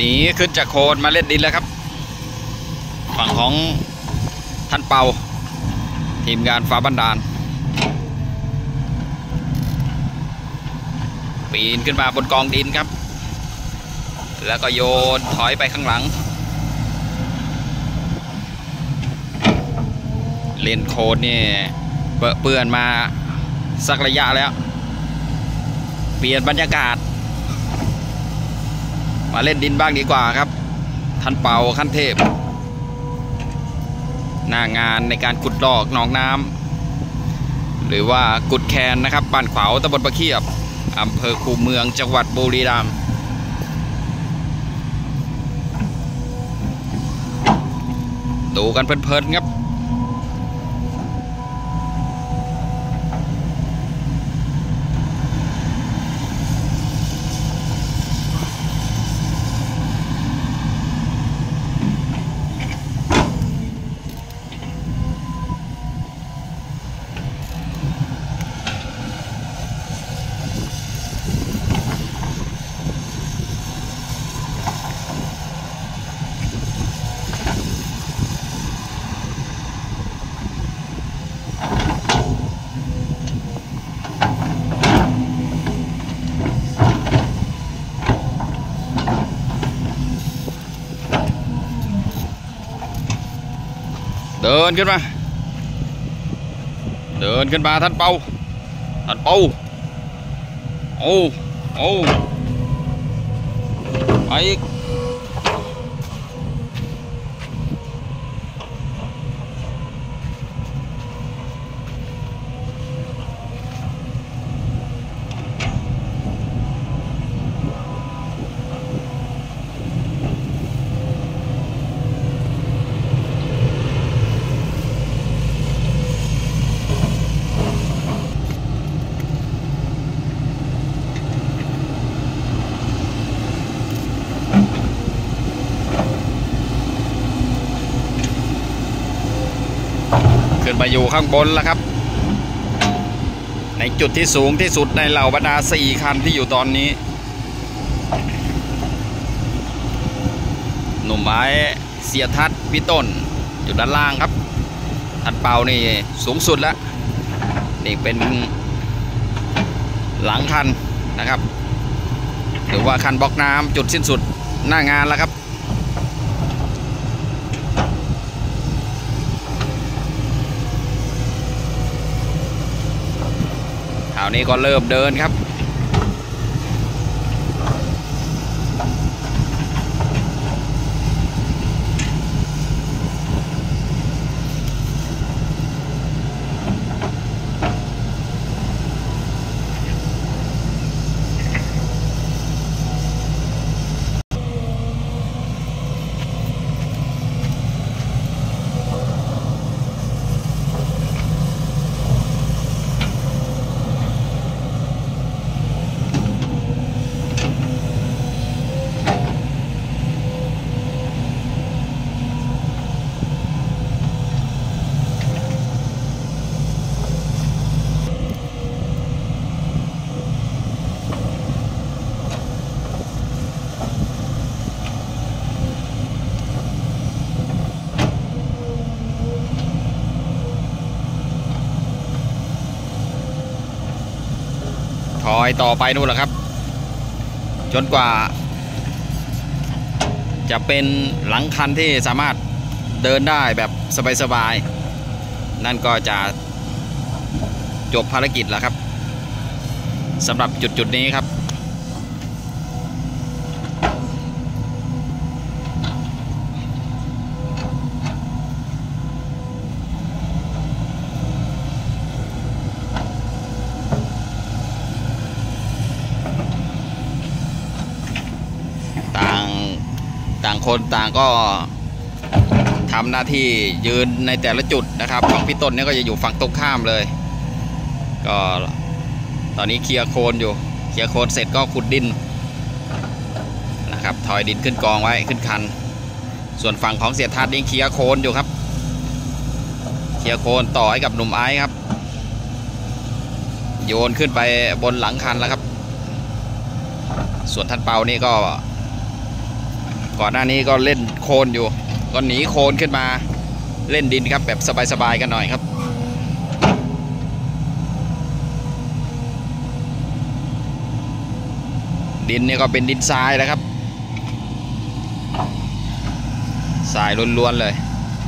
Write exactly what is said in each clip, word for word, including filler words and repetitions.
หนีขึ้นจากโคลนมาเล่นดินแล้วครับฝั่งของท่านเปาทีมงานฟ้าบันดาลปีนขึ้นมาบนกองดินครับแล้วก็โยนถอยไปข้างหลังเล่นโคลนนี่เปื้อนมาสักระยะแล้วเปลี่ยนบรรยากาศมาเล่นดินบ้างดีกว่าครับท่านเปาขั้นเทพหน้างานในการขุดลอกหนองน้ำหรือว่ากุดแคนนะครับบ้านขวาวตำบลปะเขียบอำเภอคูเมืองจังหวัดบุรีรัมย์ดูกันเพลินๆครับเดินขึ้นมาเดินขึ้นมาท่านเปาท่านเปาโอ้โอ้ไปอีกขึ้นมาอยู่ข้างบนแล้วครับในจุดที่สูงที่สุดในเหล่าบรรดาสี่คันที่อยู่ตอนนี้หนุ่มไม้เสียทัศน์พี่ต้นอยู่ด้านล่างครับท่านเปานี่สูงสุดแล้วนี่เป็นหลังคันนะครับหรือว่าคันบล็อกน้ำจุดสิ้นสุดหน้างานแล้วครับคราวนี้ก็เริ่มเดินครับถอยต่อไปนู่นแหละครับจนกว่าจะเป็นหลังคันที่สามารถเดินได้แบบสบายๆนั่นก็จะจบภารกิจแล้วครับสำหรับจุดๆนี้ครับต่างคนต่างก็ทำหน้าที่ยืนในแต่ละจุดนะครับของพี่ต้นเนี่ยก็จะอยู่ฝั่งตรงข้ามเลยก็ตอนนี้เคลียร์โคลนอยู่เคลียร์โคลนเสร็จก็ขุดดินนะครับถอยดินขึ้นกองไว้ขึ้นคันส่วนฝั่งของเสียทัศน์นี่เคลียร์โคลนอยู่ครับเคลียร์โคลนต่อให้กับหนุ่มไอซ์ครับโยนขึ้นไปบนหลังคันแล้วครับส่วนท่านเปานี่ก็ก่อนหน้านี้ก็เล่นโคลนอยู่ก็หนีโคลนขึ้นมาเล่นดินครับแบบสบายๆกันหน่อยครับดินนี่ก็เป็นดินทรายแล้วครับทรายล้วนๆเลย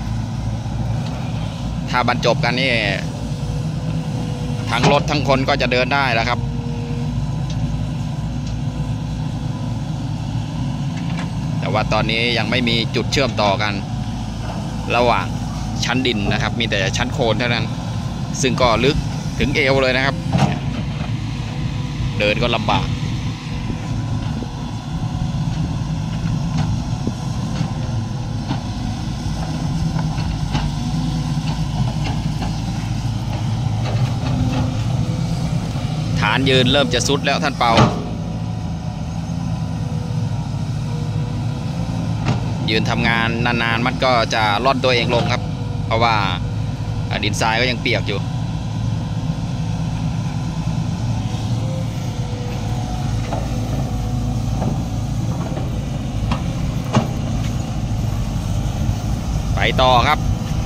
ถ้าบรรจบกันนี่ทั้งรถทั้งคนก็จะเดินได้แล้วครับแต่ว่าตอนนี้ยังไม่มีจุดเชื่อมต่อกันระหว่างชั้นดินนะครับมีแต่ชั้นโคลนเท่านั้นซึ่งก็ลึกถึงเอวเลยนะครับเดินก็ลำบากฐานยืนเริ่มจะสุดแล้วท่านเปายืนทำงานนานๆมันก็จะล่อนตัวเองลงครับเพราะว่าดินทรายก็ยังเปียกอยู่ไปต่อครับ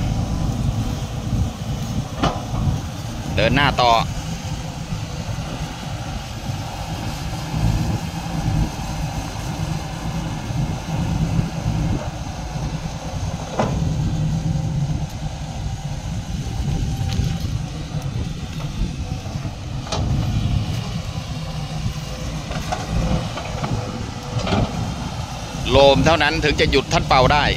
เดินหน้าต่อโลมเท่านั้นถึงจะหยุดท่านเป่าได้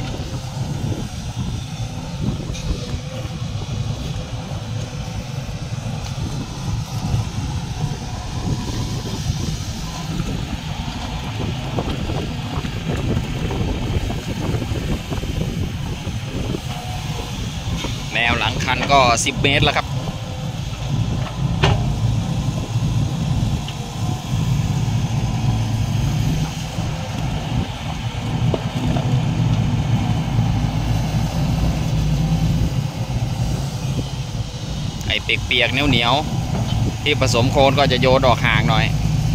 แนวหลังคันก็สิบเมตรแล้วครับไอ้เปียกๆเหนียวๆที่ผสมโคลนก็จะโยนออกห่างหน่อย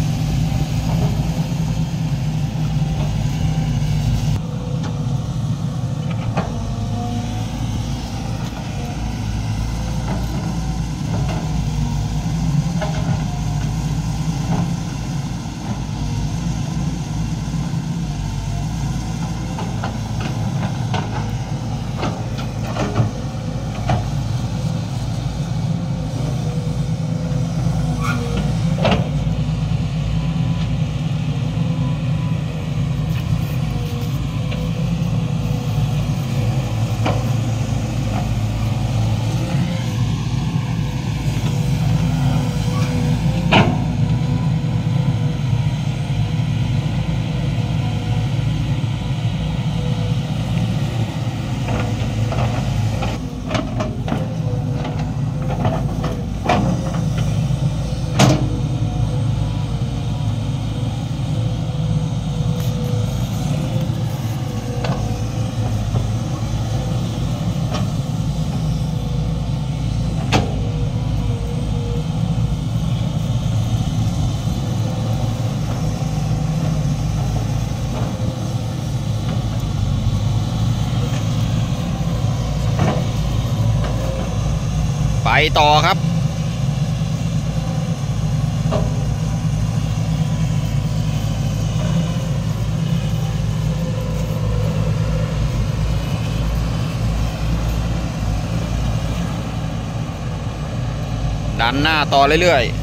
ไปต่อครับดันหน้าต่อเรื่อยๆ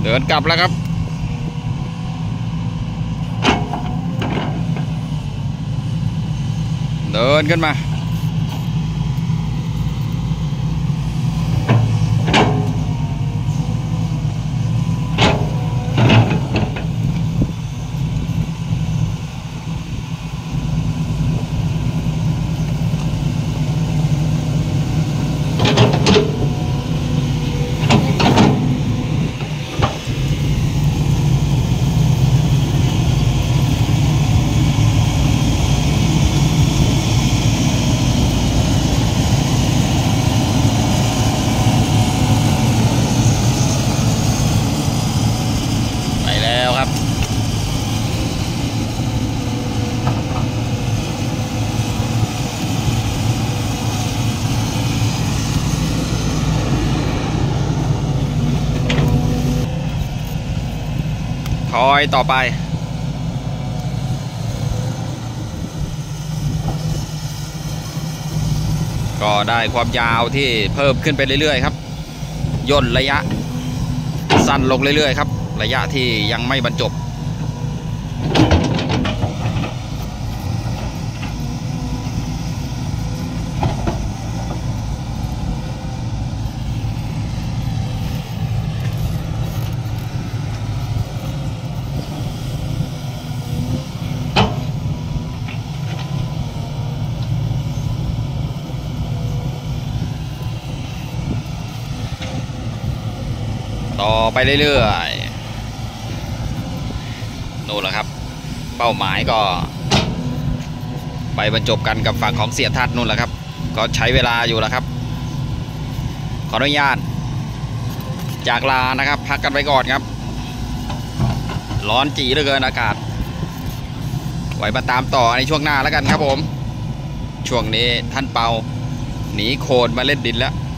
เดินกลับแล้วครับเดินขึ้นมาถอยต่อไปก็ได้ความยาวที่เพิ่มขึ้นไปเรื่อยๆครับย่นระยะสั้นลงเรื่อยๆครับระยะที่ยังไม่บรรจบต่อไปเรื่อยๆนู่นแหละครับเป้าหมายก็ไปบรรจบกันกับฝั่งของเสียทัศน์นู่นแหละครับก็ใช้เวลาอยู่แล้วครับขออนุญาตจากลานะครับพักกันไปก่อนครับร้อนจีเหลือเกินอากาศไว้มาตามต่อในช่วงหน้าแล้วกันครับผมช่วงนี้ท่านเปาหนีโคลนมาเล่นดินแล้ว